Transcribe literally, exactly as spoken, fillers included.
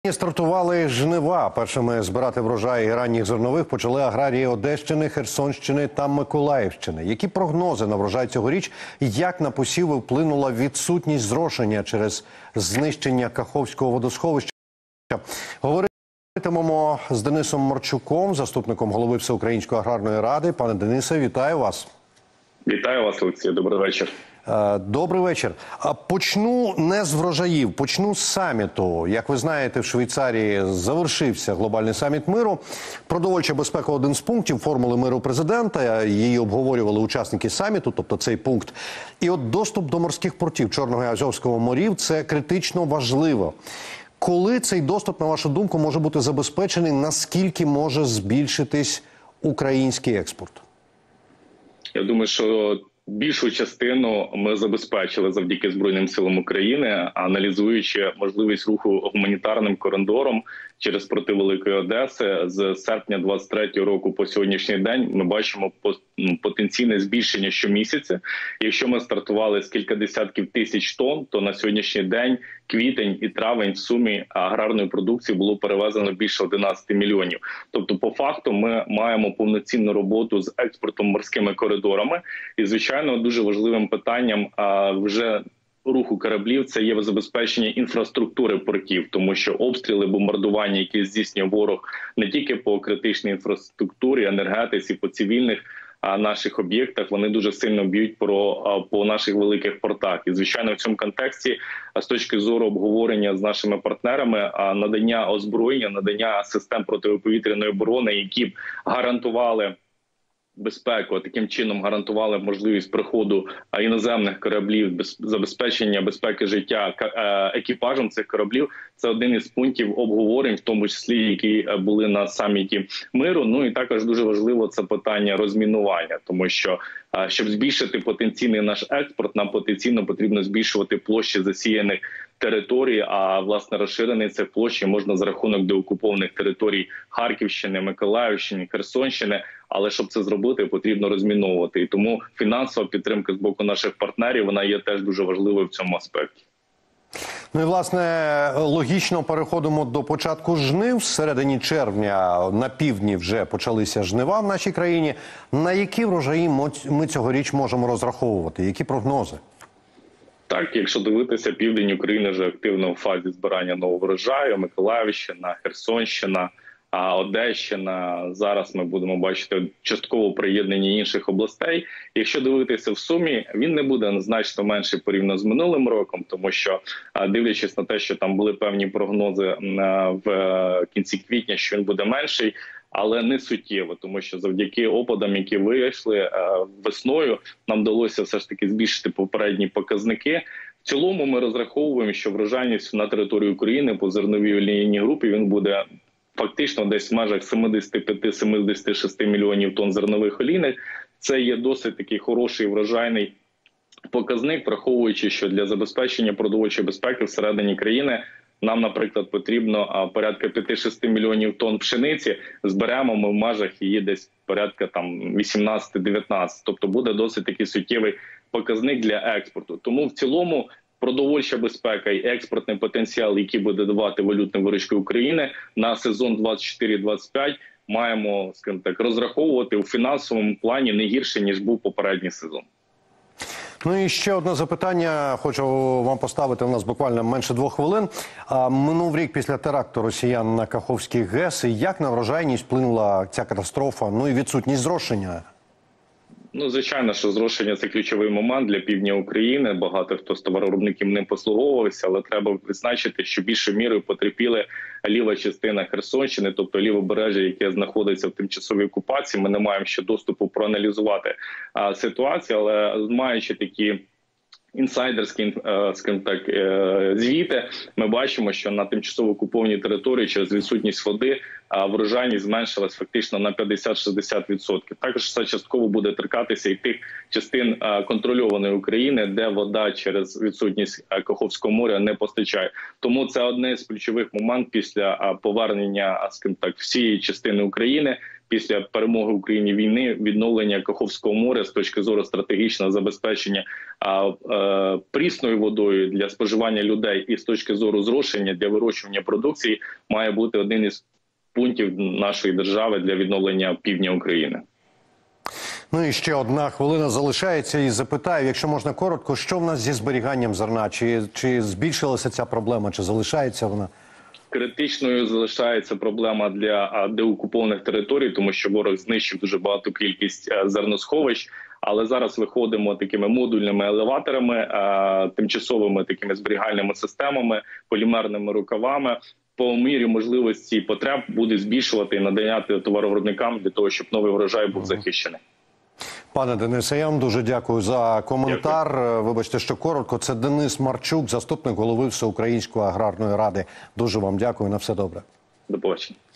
Стартували жнива. Першими збирати врожай ранніх зернових почали аграрії Одещини, Херсонщини та Миколаївщини. Які прогнози на врожай цьогоріч і як на посіви вплинула відсутність зрошення через знищення Каховського водосховища? Говоритимемо з Денисом Марчуком, заступником голови Всеукраїнської аграрної ради. Пане Денисе, вітаю вас. Вітаю вас, Олексій. Добрий вечір. Добрий вечір. Почну не з врожаїв, почну з саміту. Як ви знаєте, в Швейцарії завершився глобальний саміт миру. Продовольча безпека – один з пунктів формули миру президента. Її обговорювали учасники саміту, тобто цей пункт. І от доступ до морських портів Чорного і Азовського морів – це критично важливо. Коли цей доступ, на вашу думку, може бути забезпечений, наскільки може збільшитись український експорт? Я думаю, що більшу частину ми забезпечили завдяки Збройним силам України, аналізуючи можливість руху гуманітарним коридором через порти Великої Одеси. З серпня двадцять третього року по сьогоднішній день ми бачимо потенційне збільшення щомісяця. Якщо ми стартували з кілька десятків тисяч тонн, то на сьогоднішній день квітень і травень в сумі аграрної продукції було перевезено більше одинадцяти мільйонів. Тобто, по факту, ми маємо повноцінну роботу з експортом морськими коридорами. І, звичайно, дуже важливим питанням а, вже руху кораблів – це є забезпечення інфраструктури портів, тому що обстріли, бомбардування, які здійснює ворог не тільки по критичній інфраструктурі, енергетиці, по цивільних а наших об'єктах, вони дуже сильно б'ють про по наших великих портах. І, звичайно, в цьому контексті, з точки зору обговорення з нашими партнерами, надання озброєння, надання систем протиповітряної оборони, які б гарантували безпеку, а таким чином гарантували можливість приходу іноземних кораблів, забезпечення безпеки життя екіпажем цих кораблів. Це один із пунктів обговорень, в тому числі, які були на саміті миру. Ну і також дуже важливо це питання розмінування, тому що щоб збільшити потенційний наш експорт, нам потенційно потрібно збільшувати площі засіяних територій, а власне розширений це площі можна за рахунок деокупованих територій Харківщини, Миколаївщини, Херсонщини. Але щоб це зробити, потрібно розміновувати. І тому фінансова підтримка з боку наших партнерів, вона є теж дуже важливою в цьому аспекті. Ну і, власне, логічно переходимо до початку жнив. В середині червня на півдні вже почалися жнива в нашій країні. На які врожаї ми цьогоріч можемо розраховувати? Які прогнози? Так, якщо дивитися, південь України вже активно в фазі збирання нового врожаю. Миколаївщина, Херсонщина, а Одещина. Зараз ми будемо бачити частково приєднання інших областей. Якщо дивитися в сумі, він не буде значно менший порівняно з минулим роком, тому що, дивлячись на те, що там були певні прогнози в кінці квітня, що він буде менший, але не суттєво, тому що завдяки опадам, які вийшли весною, нам вдалося все ж таки збільшити попередні показники. В цілому ми розраховуємо, що врожайність на території України по зерновій олійній групі він буде фактично десь в межах сімдесят п'ять - сімдесят шість мільйонів тонн зернових олійних. Це є досить такий хороший врожайний показник, враховуючи, що для забезпечення продовольчої безпеки всередині країни нам, наприклад, потрібно порядка п'ять-шість мільйонів тонн пшениці. Зберемо ми в межах її десь порядка там вісімнадцять - дев'ятнадцять. Тобто буде досить такий суттєвий показник для експорту. Тому в цілому продовольча безпека і експортний потенціал, який буде давати валютна виручка України на сезон двадцять чотири - двадцять п'ять, маємо, скажімо так, розраховувати у фінансовому плані не гірше, ніж був попередній сезон. Ну і ще одне запитання хочу вам поставити, у нас буквально менше двох хвилин. А минув рік після теракту росіян на Каховський ГЕС. І як на врожайність вплинула ця катастрофа, ну і відсутність зрошення? Ну, звичайно, що зрошення – це ключовий момент для півдня України. Багато хто з товаровиробників ним послуговувався, але треба відзначити, що більшою мірою потерпіли ліва частина Херсонщини, тобто лівобережжя, яке знаходиться в тимчасовій окупації. Ми не маємо ще доступу проаналізувати а, ситуацію, але маючи такі інсайдерські, скажімо так, звіти, ми бачимо, що на тимчасово окупованій території через відсутність води врожайність зменшилась фактично на п'ятдесят - шістдесят відсотків. Також це частково буде торкатися і тих частин контрольованої України, де вода через відсутність Каховського моря не постачає. Тому це одне з ключових моментів після повернення, скажімо так, всієї частини України після перемоги України війни відновлення Каховського моря з точки зору стратегічного забезпечення а, а, прісною водою для споживання людей і з точки зору зрошення для вирощування продукції має бути один із пунктів нашої держави для відновлення півдня України. Ну і ще одна хвилина залишається і запитаю, якщо можна коротко, що в нас зі зберіганням зерна? Чи, чи збільшилася ця проблема, чи залишається вона? Критичною залишається проблема для деокупованих територій, тому що ворог знищив дуже багату кількість зерносховищ. Але зараз виходимо такими модульними елеваторами, тимчасовими такими зберігальними системами, полімерними рукавами. По мірі можливості і потреб буде збільшувати і надання товаровиробникам для того, щоб новий врожай був захищений. Пане Денисе, я вам дуже дякую за коментар. Дякую. Вибачте, що коротко. Це Денис Марчук, заступник голови Всеукраїнської аграрної ради. Дуже вам дякую. На все добре. До побачення.